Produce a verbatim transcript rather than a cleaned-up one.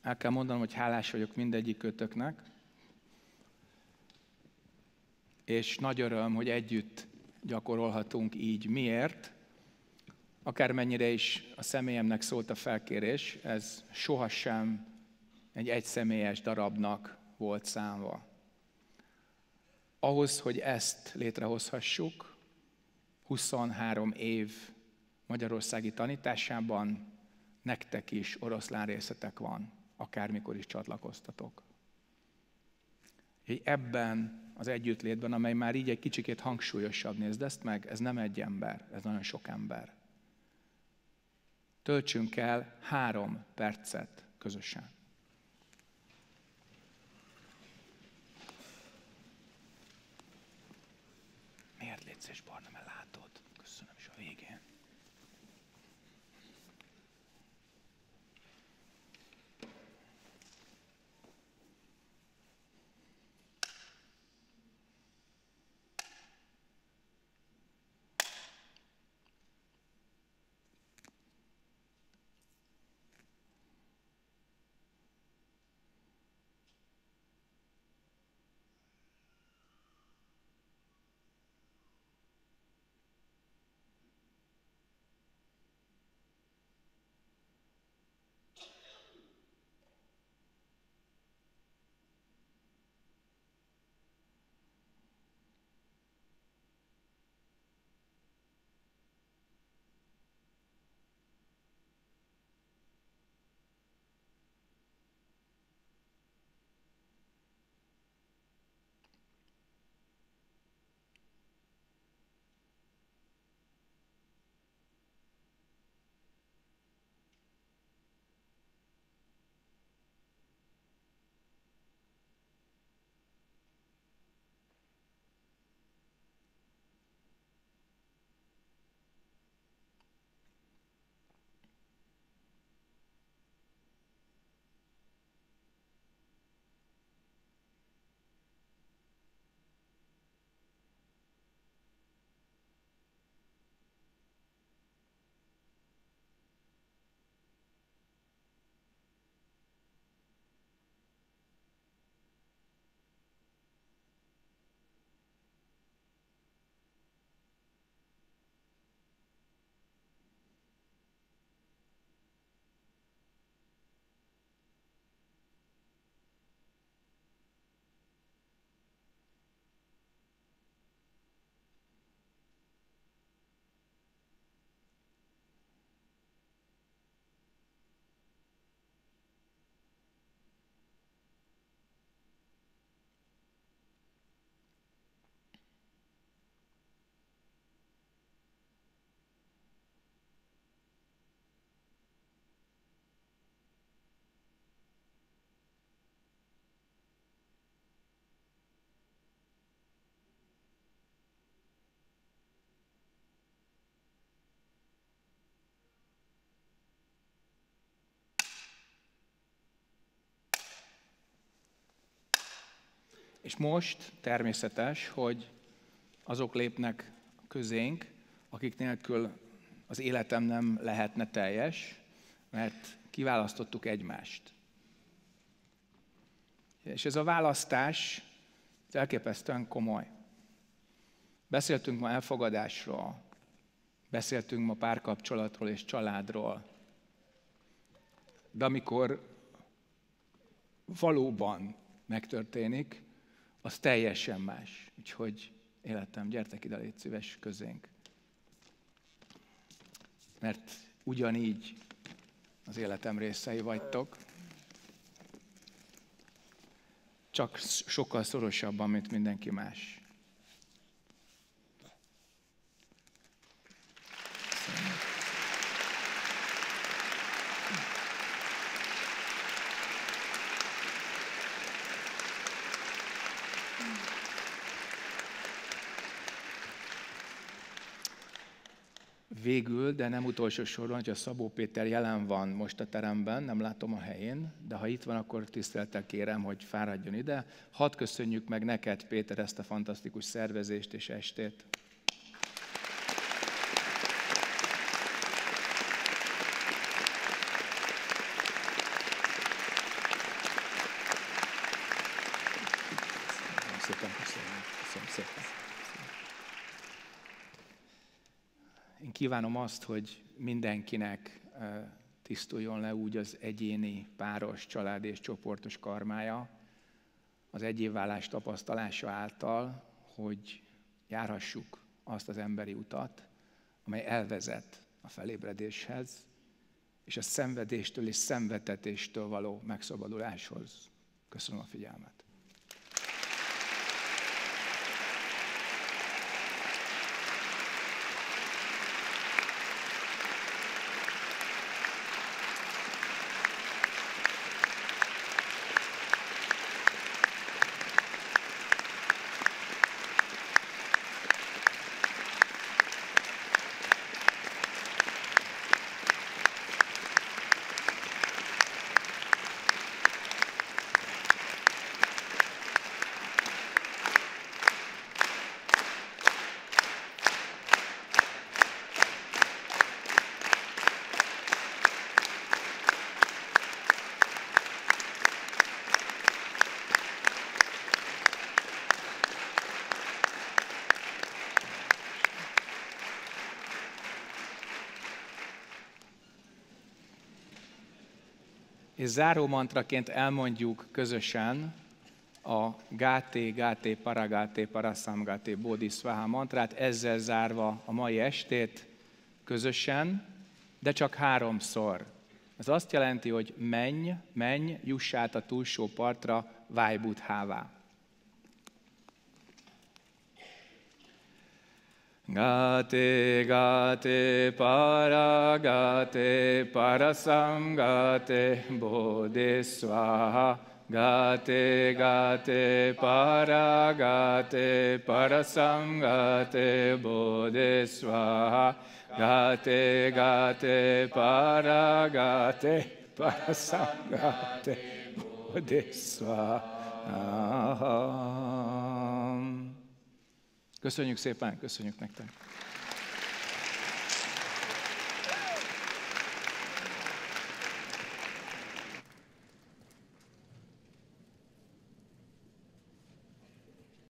El kell mondanom, hogy hálás vagyok mindegyik kötöknek, és nagy öröm, hogy együtt gyakorolhatunk így. Miért? Akármennyire is a személyemnek szólt a felkérés, ez sohasem egy egyszemélyes darabnak volt számva. Ahhoz, hogy ezt létrehozhassuk, huszonhárom év magyarországi tanításában nektek is oroszlán részletek van, akármikor is csatlakoztatok. Ebben az együttlétben, amely már így egy kicsikét hangsúlyosabb, nézd ezt meg, ez nem egy ember, ez nagyon sok ember. Töltsünk el három percet közösen. Miért létsz és Barna, mert látod? Köszönöm is a végén. És most természetes, hogy azok lépnek közénk, akik nélkül az életem nem lehetne teljes, mert kiválasztottuk egymást. És ez a választás elképesztően komoly. Beszéltünk ma elfogadásról, beszéltünk ma párkapcsolatról és családról, de amikor valóban megtörténik, az teljesen más. Úgyhogy életem, gyertek ide, légy szíves közénk. Mert ugyanígy az életem részei vagytok, csak sokkal szorosabban, mint mindenki más. Végül, de nem utolsó soron, hogyha Szabó Péter jelen van most a teremben, nem látom a helyén, de ha itt van, akkor tisztelettel kérem, hogy fáradjon ide. Hadd köszönjük meg neked, Péter, ezt a fantasztikus szervezést és estét. szépen köszönöm. Köszönöm szépen. Én kívánom azt, hogy mindenkinek tisztuljon le úgy az egyéni, páros, család és csoportos karmája az egyévválás tapasztalása által, hogy járhassuk azt az emberi utat, amely elvezet a felébredéshez, és a szenvedéstől és szenvedtetéstől való megszabaduláshoz. Köszönöm a figyelmet. És záró mantraként elmondjuk közösen a Gáté, Gáté, Paragáté, Parasamgáté, Bodhisattva mantrát, ezzel zárva a mai estét közösen, de csak háromszor. Ez azt jelenti, hogy menj, menj, juss át a túlsó partra, válj Buddhává. Gate, gate, paragate, parasamgate, bodhisvaha. Gate, gate, paragate, parasamgate, bodhisvaha. Gate, gate, paragate, parasamgate, bodhisvaha. Köszönjük szépen, köszönjük nektek!